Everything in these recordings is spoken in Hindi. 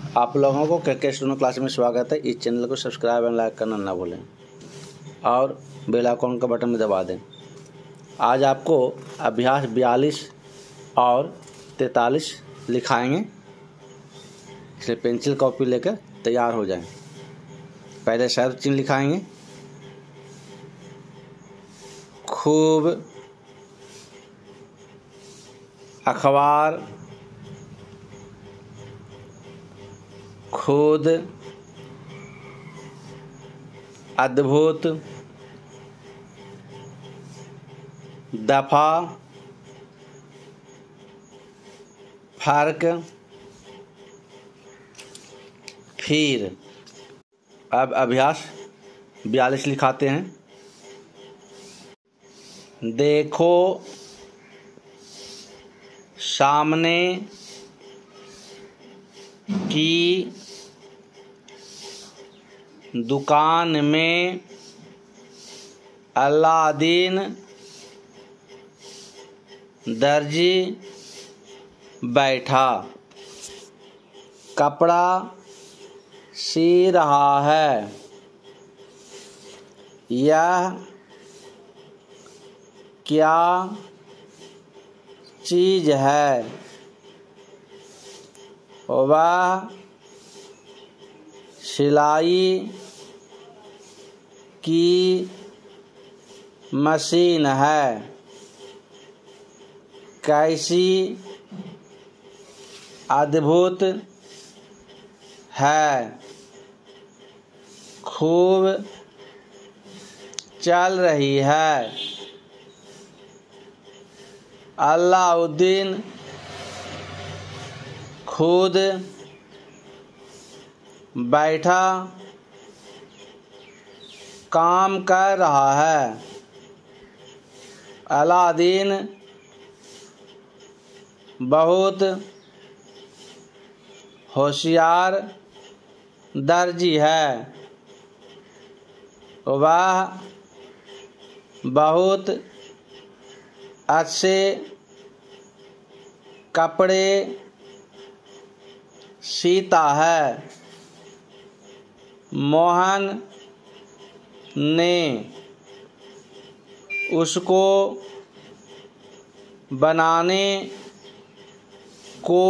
आप लोगों को के स्टूडेंट क्लास में स्वागत है। इस चैनल को सब्सक्राइब एंड लाइक करना ना भूलें और बेल आइकन का बटन भी दबा दें। आज आपको अभ्यास 42 और 43 लिखाएंगे, इसलिए पेंसिल कॉपी लेकर तैयार हो जाएं। पहले शब्द चिन्ह लिखाएंगे। खूब, अखबार, खुद, अद्भुत, दफा, फर्क, फिर। अब अभ्यास 42 लिखाते हैं। देखो, सामने की दुकान में अलादीन दर्जी बैठा, कपड़ा सी रहा है। यह क्या चीज़ है? वह सिलाई की मशीन है। कैसी अद्भुत है। खूब चल रही है। अलाउद्दीन खुद बैठा काम कर रहा है। अलादीन बहुत होशियार दर्जी है। वह बहुत अच्छे कपड़े सीता है। मोहन ने उसको बनाने को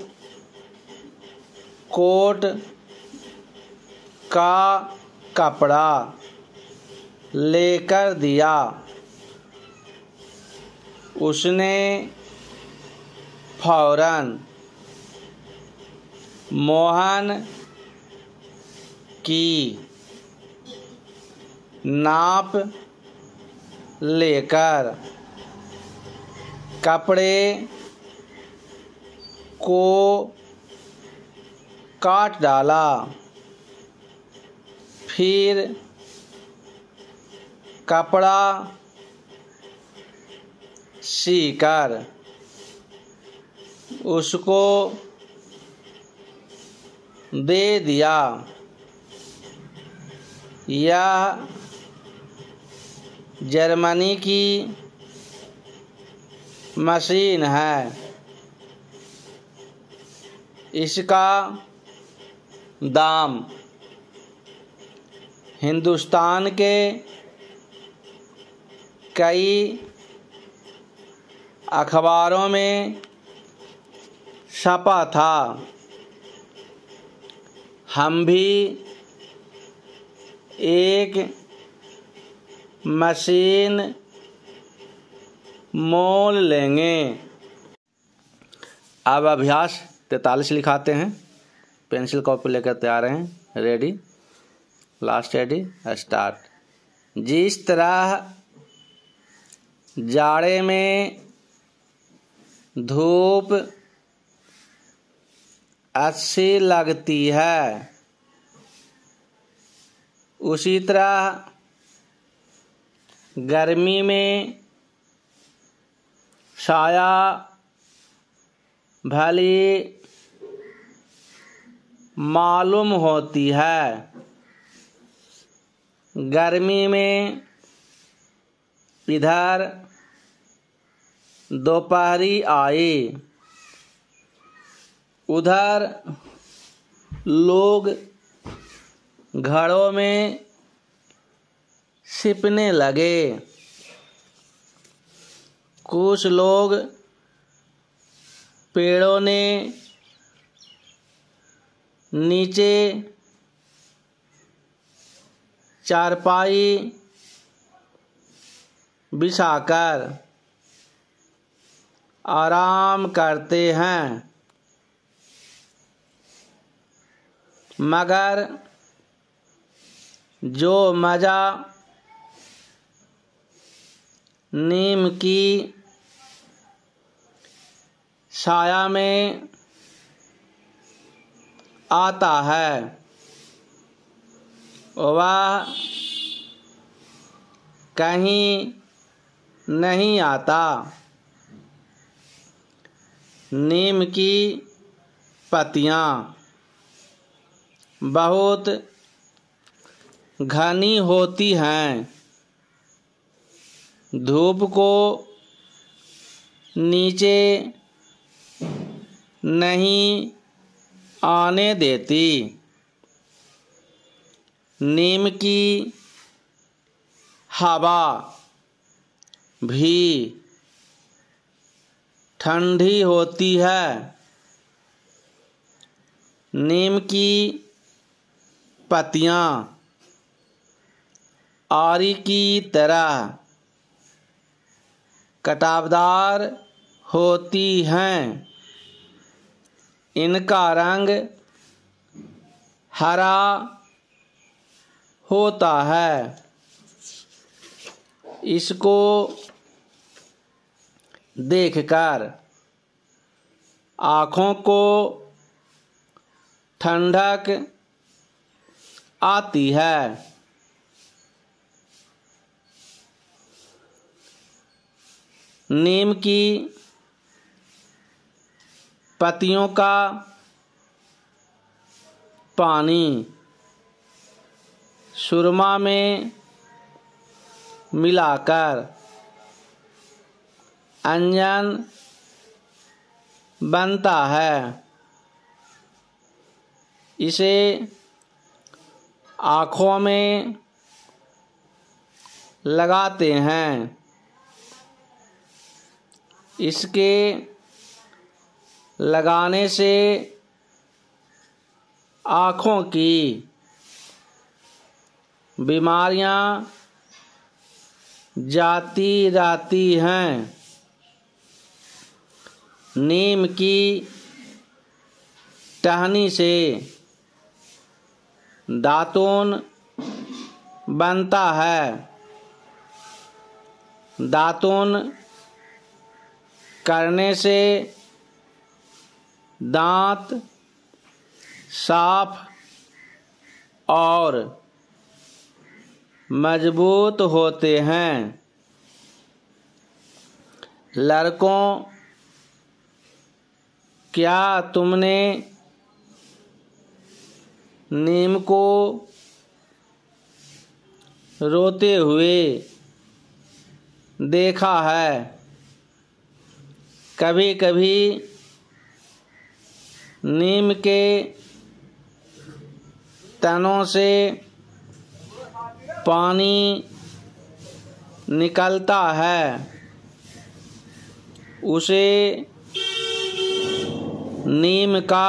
कोट का कपड़ा लेकर दिया। उसने फौरन मोहन की नाप लेकर कपड़े को काट डाला। फिर कपड़ा सीकर उसको दे दिया। यह जर्मनी की मशीन है। इसका दाम हिंदुस्तान के कई अखबारों में छपा था। हम भी एक मशीन मोल लेंगे। अब अभ्यास 43 लिखाते हैं। पेंसिल कॉपी लेकर तैयार हैं। Ready, last ready, start. जिस तरह जाड़े में धूप अच्छी लगती है, उसी तरह गर्मी में छाया भली मालूम होती है। गर्मी में इधर दोपहरी आई, उधर लोग घरों में छिपने लगे। कुछ लोग पेड़ों ने नीचे चारपाई बिछाकर आराम करते हैं, मगर जो मज़ा नीम की छाया में आता है वह कहीं नहीं आता। नीम की पत्तियाँ बहुत घनी होती हैं, धूप को नीचे नहीं आने देती। नीम की हवा भी ठंडी होती है। नीम की पत्तियाँ आरी की तरह कटावदार होती हैं। इनका रंग हरा होता है। इसको देखकर आँखों को ठंडक आती है। नीम की पत्तियों का पानी सुरमा में मिलाकर अंजन बनता है। इसे आँखों में लगाते हैं। इसके लगाने से आँखों की बीमारियां जाती रहती हैं। नीम की टहनी से दातून बनता है। दातून करने से दांत साफ और मजबूत होते हैं। लड़कों, क्या तुमने नीम को रोते हुए देखा है? कभी कभी नीम के तनों से पानी निकलता है। उसे नीम का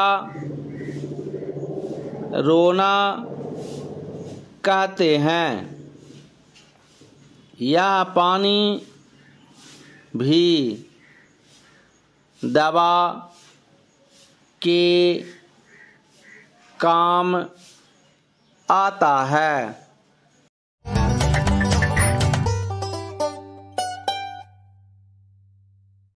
रोना कहते हैं। यह पानी भी दवा के काम आता है।